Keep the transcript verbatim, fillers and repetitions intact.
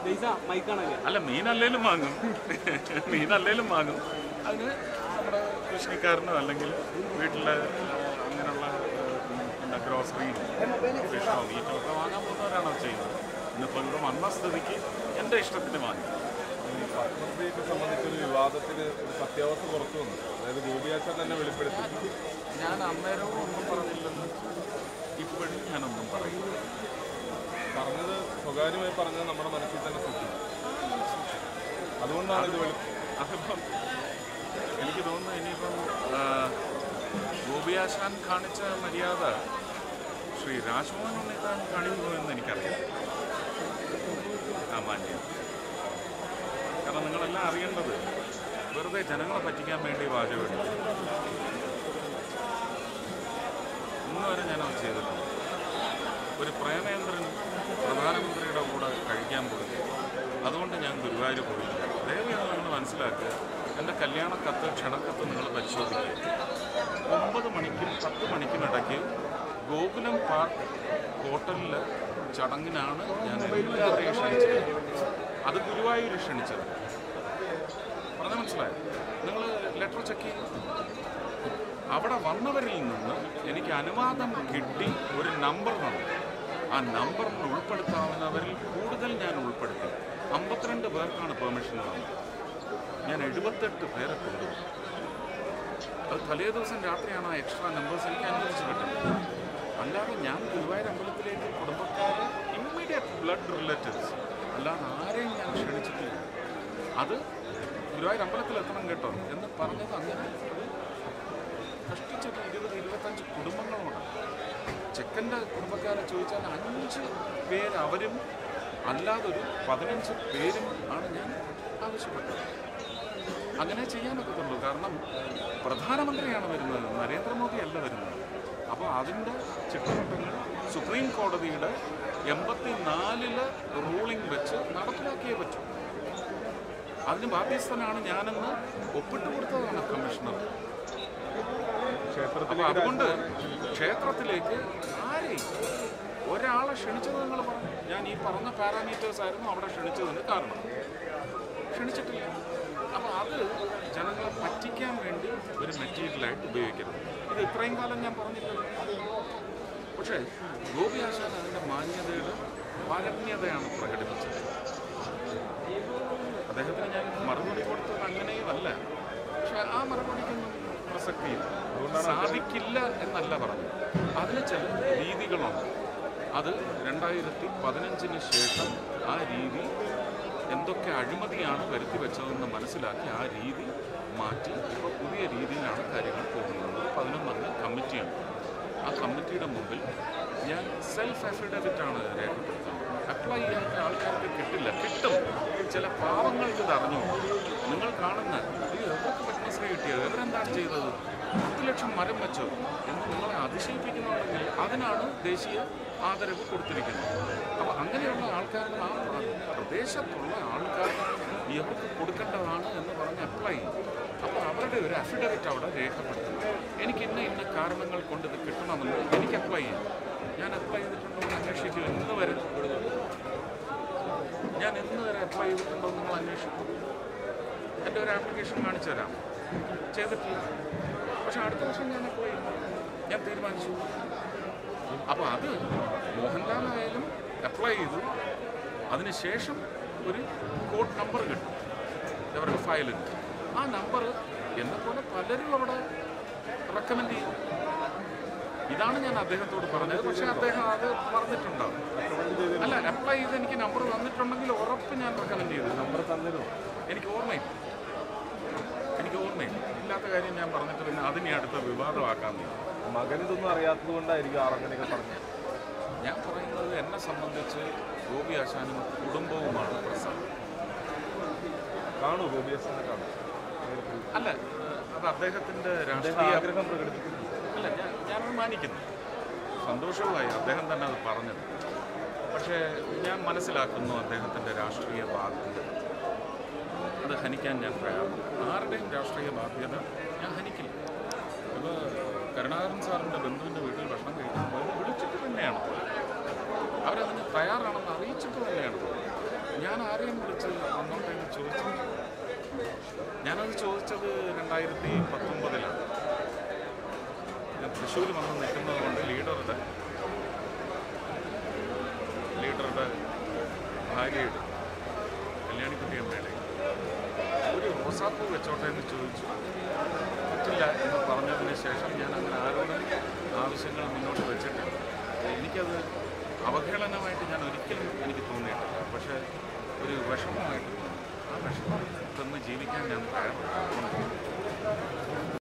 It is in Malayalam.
അല്ല, മീനല്ലേലും വാങ്ങും, മീനല്ലേലും വാങ്ങും. അതിന് നമ്മുടെ കൃഷിക്കാരനോ അല്ലെങ്കിൽ വീട്ടിലെ അങ്ങനെയുള്ള എന്താ ഗ്രോസറി ഫിഷോ മീറ്റോ ഒക്കെ വാങ്ങാൻ പോകുന്നവരാണോ ചെയ്യുന്നത്. ഇന്നിപ്പോൾ ഇവിടെ വന്ന സ്ഥിതിക്ക് എൻ്റെ ഇഷ്ടത്തിന് വാങ്ങി. ഈ പത്മശ്രീയെ സംബന്ധിച്ചൊരു വിവാദത്തിന് ഒരു സത്യാവസ്ഥ പുറത്തു വന്നു. അതായത് ഗോപിയാച്ചാൻ തന്നെ വെളിപ്പെടുത്തി. ഞാൻ അന്നേരവും ഒന്നും പറഞ്ഞില്ലെന്ന് ഇപ്പോഴും ഞാനൊന്നും പറയില്ല. പറഞ്ഞത് സ്വകാര്യമായി പറഞ്ഞത് നമ്മുടെ മനസ്സിൽ തന്നെ സൂക്ഷിച്ചു. അതുകൊണ്ടാണ് ഇത് വെളി അതിപ്പം എനിക്ക് തോന്നുന്നു ഇനിയിപ്പം ഗോപിയാശാൻ കാണിച്ച മര്യാദ ശ്രീ രാജ്മോഹൻ ഉണ്ണിത്താൻ കാണിക്കുമോ എന്ന് എനിക്കറിയാം. ആ മാന്യം. കാരണം നിങ്ങളെല്ലാം അറിയേണ്ടത് വെറുതെ ജനങ്ങളെ പറ്റിക്കാൻ വേണ്ടി വാചകം ഇന്ന് വരെ ഞാനത് ചെയ്തിട്ടുണ്ട്. ഒരു പ്രേമേന്ദ്രൻ പ്രധാനമന്ത്രിയുടെ കൂടെ കഴിക്കാൻ പോയി, അതുകൊണ്ട് ഞാൻ ഗുരുവായൂർ പോയില്ല. ദയവായി നിങ്ങൾ മനസ്സിലാക്കുക. എൻ്റെ കല്യാണ കത്ത് ക്ഷണക്കത്ത് നിങ്ങൾ പരിശോധിക്കുക. ഒമ്പത് മണിക്കും പത്ത് മണിക്കും ഇടയ്ക്ക് ഗോകുലം പാർക്ക് ഹോട്ടലിൽ ചടങ്ങിനാണ് ഞാൻ എല്ലാവരെയും ക്ഷണിച്ചത്. അത് ഗുരുവായൂർ ക്ഷണിച്ചത്. പറഞ്ഞ മനസ്സിലായോ? നിങ്ങൾ ലെറ്റർ ചെക്ക് ചെയ്യും. അവിടെ വന്നവരിൽ നിന്ന് എനിക്ക് അനുവാദം കിട്ടി ഒരു നമ്പർ തന്നു. ആ നമ്പറിൽ ഉൾപ്പെടുത്താവുന്നവരിൽ കൂടുതൽ ഞാൻ ഉൾപ്പെടുത്തി. അമ്പത്തിരണ്ട് പേർക്കാണ് പെർമിഷൻ തന്നത്. ഞാൻ എഴുപത്തെട്ട് പേരെ കൊണ്ടുപോയി. അത് തലേ ദിവസം രാത്രിയാണ് ആ എക്സ്ട്രാ നമ്പേഴ്സ് എനിക്ക് അനുവദിച്ച് കിട്ടുന്നത്. അല്ലാതെ ഞാൻ ഗുരുവായൂർ അമ്പലത്തിലേക്ക് കുടുംബക്കാരെ ഇമ്മീഡിയറ്റ് ബ്ലഡ് റിലേറ്റീവ്സ് അല്ലാതെ ആരെയും ഞാൻ ക്ഷണിച്ചിട്ടില്ല. അത് ഗുരുവായൂർ അമ്പലത്തിലെത്തണം കേട്ടോ എന്ന് പറഞ്ഞത് അങ്ങനെ കഷ്ടിച്ചത് ഇരുപത് ഇരുപത്തഞ്ച് കുടുംബങ്ങളോട്. ചെക്കൻ്റെ കുടുംബക്കാരെ ചോദിച്ചാൽ അഞ്ച് പേര് അവരും അല്ലാതൊരു പതിനഞ്ച് പേരും ആണ് ഞാൻ ആവശ്യപ്പെട്ടത്. അങ്ങനെ ചെയ്യാനൊക്കത്തുള്ളൂ. കാരണം പ്രധാനമന്ത്രിയാണ് വരുന്നത്, നരേന്ദ്രമോദി അല്ല വരുന്നത്. അപ്പോൾ അതിൻ്റെ ചിട്ടവട്ടങ്ങൾ സുപ്രീം കോടതിയുടെ എൺപത്തി നാലില് റൂളിംഗ് വെച്ച് നടപ്പിലാക്കിയേ പറ്റൂ. അതിന് ബാധ്യസ്ഥനാണ് ഞാനെന്ന് ഒപ്പിട്ട് കൊടുത്തതാണ് കമ്മീഷണർ. അപ്പോൾ അതുകൊണ്ട് ക്ഷേത്രത്തിലേക്ക് ആരെയും ഒരാളെ ക്ഷണിച്ചത് നിങ്ങൾ പറഞ്ഞു. ഞാൻ ഈ പറഞ്ഞ പാരാമീറ്റേഴ്സ് ആയിരുന്നു അവിടെ ക്ഷണിച്ചതിന് കാരണം. ക്ഷണിച്ചിട്ടില്ല. അപ്പോൾ അത് ജനങ്ങളെ പറ്റിക്കാൻ വേണ്ടി ഒരു മെറ്റീരിയലായിട്ട് ഉപയോഗിക്കരുത്. ഇത് ഇത്രയും കാലം ഞാൻ പറഞ്ഞിട്ടില്ല. പക്ഷേ ഗോപിയാശാൻ അതിൻ്റെ മാന്യതയുടെ പാരമ്യതയാണ് പ്രകടിപ്പിച്ചത്. അദ്ദേഹത്തിന് ഞാൻ മറുപടി കൊടുത്തത് അങ്ങനെയുമല്ല. പക്ഷെ ആ മറുപടിക്കൊന്നും പ്രസക്തിയില്ല. സാധിക്കില്ല എന്നല്ല പറഞ്ഞു. അതിന് ചില രീതികളുണ്ട്. അത് രണ്ടായിരത്തി പതിനഞ്ചിന് ശേഷം ആ രീതി എന്തൊക്കെ അഴിമതിയാണ് വരുത്തി വെച്ചതെന്ന് മനസ്സിലാക്കി ആ രീതി മാറ്റി ഇപ്പോൾ പുതിയ രീതിയിലാണ് കാര്യങ്ങൾ പോകുന്നത്. പതിനൊന്നംഗ കമ്മിറ്റിയാണ്. ആ കമ്മിറ്റിയുടെ മുമ്പിൽ ഞാൻ സെൽഫ് അഫിഡവിറ്റാണ് രേഖപ്പെടുത്തുന്നത്. അപ്ലൈ ചെയ്യാത്ത ആൾക്കാർക്ക് കിട്ടില്ല. കിട്ടും. ചില പാവങ്ങൾക്ക് ഇത് അറിഞ്ഞു. നിങ്ങൾ കാണുന്ന ഈ എവർക്ക് പത്മശ്രീ കിട്ടിയത് ഇവരെന്താണ് ചെയ്തത്? പത്ത് ലക്ഷം മരം വെച്ചോ എന്ന് നിങ്ങളെ അതിശയിപ്പിക്കുന്നുണ്ടെങ്കിൽ അതിനാണ് ദേശീയ ആദരവ് കൊടുത്തിരിക്കുന്നത്. അപ്പോൾ അങ്ങനെയുള്ള ആൾക്കാർക്ക് ആ പ്രദേശത്തുള്ള ആൾക്കാർ ഇവർക്ക് കൊടുക്കേണ്ടതാണ് എന്ന് പറഞ്ഞ് അപ്ലൈ ചെയ്യും. അപ്പോൾ അവരുടെ ഒരു അഫിഡവിറ്റ് അവിടെ രേഖപ്പെടുത്തും. എനിക്ക് ഇന്ന ഇന്ന കാരണങ്ങൾ കൊണ്ട് ഇത് കിട്ടണമെന്ന് എനിക്ക് അപ്ലൈ ചെയ്യാം. ഞാൻ അപ്ലൈ ചെയ്തിട്ടുണ്ടോ എന്ന് അന്വേഷിക്കും. ഇന്ന് വരെ ഞാൻ ഇന്ന് വരെ അപ്ലൈ ചെയ്തിട്ടുണ്ടോ നിങ്ങൾ അന്വേഷിക്കും. എൻ്റെ ഒരു ആപ്ലിക്കേഷൻ കാണിച്ചു തരാം. ചെയ്തിട്ടില്ല. പക്ഷെ അടുത്ത വർഷം ഞാൻ അപ്ലൈ ചെയ്യും. ഞാൻ തീരുമാനിച്ചു. അപ്പോൾ അത് മോഹൻലാലായാലും അപ്ലൈ ചെയ്തു. അതിനുശേഷം ഒരു കോഡ് നമ്പർ കിട്ടും അവരുടെ ഫയലിന്. ആ നമ്പർ എന്നെപ്പോലെ പലരും അവിടെ റെക്കമെൻഡ് ചെയ്യും. ഇതാണ് ഞാൻ അദ്ദേഹത്തോട് പറഞ്ഞത്. പക്ഷേ അദ്ദേഹം അത് പറഞ്ഞിട്ടുണ്ടാവും. അല്ല, അപ്ലൈ ചെയ്ത് എനിക്ക് നമ്പർ തന്നിട്ടുണ്ടെങ്കിൽ ഉറപ്പ് ഞാൻ റെക്കമെൻഡ് ചെയ്തു. നമ്പർ തന്നിരുന്നു എനിക്ക് ഓർമ്മയില്ല. എനിക്ക് ഓർമ്മയില്ല. ഇല്ലാത്ത കാര്യം ഞാൻ പറഞ്ഞിട്ട് പിന്നെ അതിനെ അടുത്ത വിവാദമാക്കാൻ മകൻ ഇതൊന്നും അറിയാത്തത് കൊണ്ടായിരിക്കും ആറങ്ങനെയൊക്കെ പറഞ്ഞത്. ഞാൻ പറയുന്നത് എന്നെ സംബന്ധിച്ച് ഗോപിയാശാനും കുടുംബവുമാണ് പ്രശ്നം. കാണൂ ഗോപിയാശാനെ കാണും. അല്ല, അത് അദ്ദേഹത്തിൻ്റെ രാഷ്ട്രീയ ആഗ്രഹം പ്രകടിപ്പിക്കുന്നു. അല്ല, ഞാൻ ഞാനത് മാനിക്കുന്നു. സന്തോഷവുമായി അദ്ദേഹം തന്നെ അത് പറഞ്ഞത്. പക്ഷേ ഞാൻ മനസ്സിലാക്കുന്നു അദ്ദേഹത്തിൻ്റെ രാഷ്ട്രീയ ബാധ്യത. അത് ഹനിക്കാൻ ഞാൻ പ്രയാസമില്ല. ആരുടെയും രാഷ്ട്രീയ ബാധ്യത ഞാൻ ഹനിക്കില്ല. ഇപ്പോൾ കരുണാകരൻ സാറിൻ്റെ ബന്ധുവിൻ്റെ വീട്ടിൽ ഭക്ഷണം കഴിക്കുമ്പോൾ വിളിച്ചിട്ട് തന്നെയാണ് പോയത്. അവരതിന് തയ്യാറാണെന്ന് അറിയിച്ചിട്ട് തന്നെയാണ് പോയത്. ഞാൻ ആരെയും വിളിച്ച് വന്നോട്ടെ എന്ന് ചോദിച്ചു. ഞാനത് ചോദിച്ചത് രണ്ടായിരത്തി പത്തൊമ്പതിലാണ്. ഞാൻ തൃശ്ശൂർ വന്ന് നിൽക്കുന്നത് കൊണ്ട് ലീഡറുടെ ലീഡറുടെ ഭാര്യയുടെ കല്യാണിക്കുട്ടിയമ്മയുടെ ഒരു റോസാപ്പൂ വെച്ചോട്ടെ എന്ന് ചോദിച്ചു. പറ്റില്ല എന്ന് പറഞ്ഞതിന് ശേഷം ഞാൻ അങ്ങനെ ആരോടും ആവശ്യങ്ങൾ മുന്നോട്ട് വെച്ചിട്ടില്ല. എനിക്കത് അവഹേളനമായിട്ട് ഞാൻ ഒരിക്കലും എനിക്ക് തോന്നിയിട്ടില്ല. പക്ഷേ ഒരു വിഷമമായിട്ട് തോന്നി. ആ വിഷമം തന്ന് ജീവിക്കാൻ ഞാൻ തയ്യാറാണ്.